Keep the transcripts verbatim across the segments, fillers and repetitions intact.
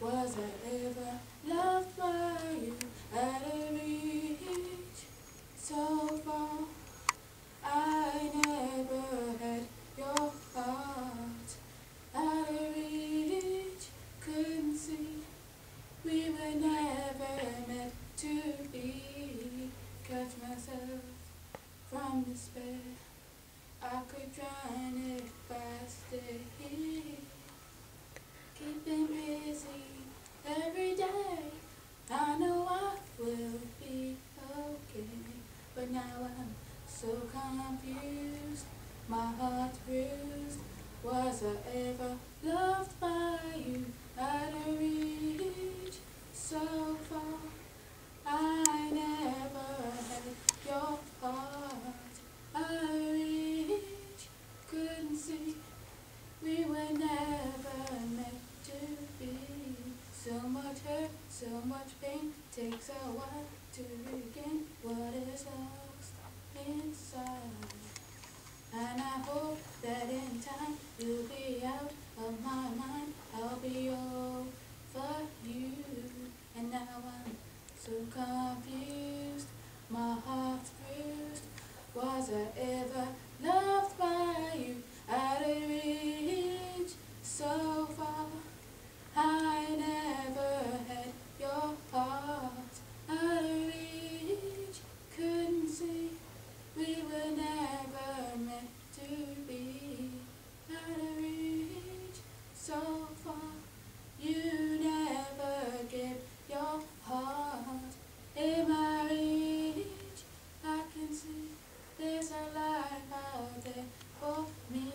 Was I ever loved by you at a reach so far? I never had your heart at a reach, couldn't see. We were never meant to be. Catch myself from despair. I could drown if I stay here. Keeping busy every day. I know I will be okay, but now I'm so confused. My heart's bruised. Was I ever loved by you at a reach so far? I never had your heart at a reach, couldn't see. We were never meant to be. So much hurt, so much pain, takes a while to regain what is lost inside. And I hope that in time you'll be out of my mind. I'll be over you. And now I'm so confused. My heart's bruised. Was I ever loved by you at a reach so far? I never had your heart at a reach, couldn't see. We were never meant to be at a reach so far. You never gave your heart in my reach. I can see there's a life out there for me.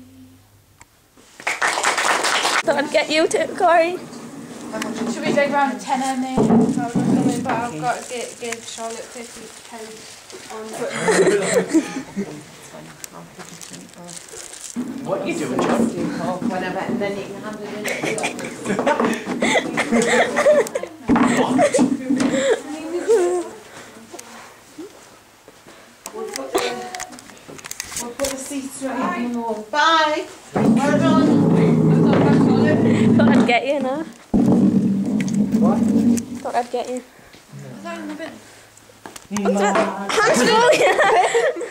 Thought I'd get you to Corey. Should we go round a tenner and then I'll come in, but I've got to get, give Charlotte fifty pounds on. What are you doing, John? Whenever, and then you can hand it in at the office. We'll put the, we'll put the seats right in the wall. Bye! Well done! Thought I'd get you now. What? Thought I'd get you. No. What's that? Hands full, yeah.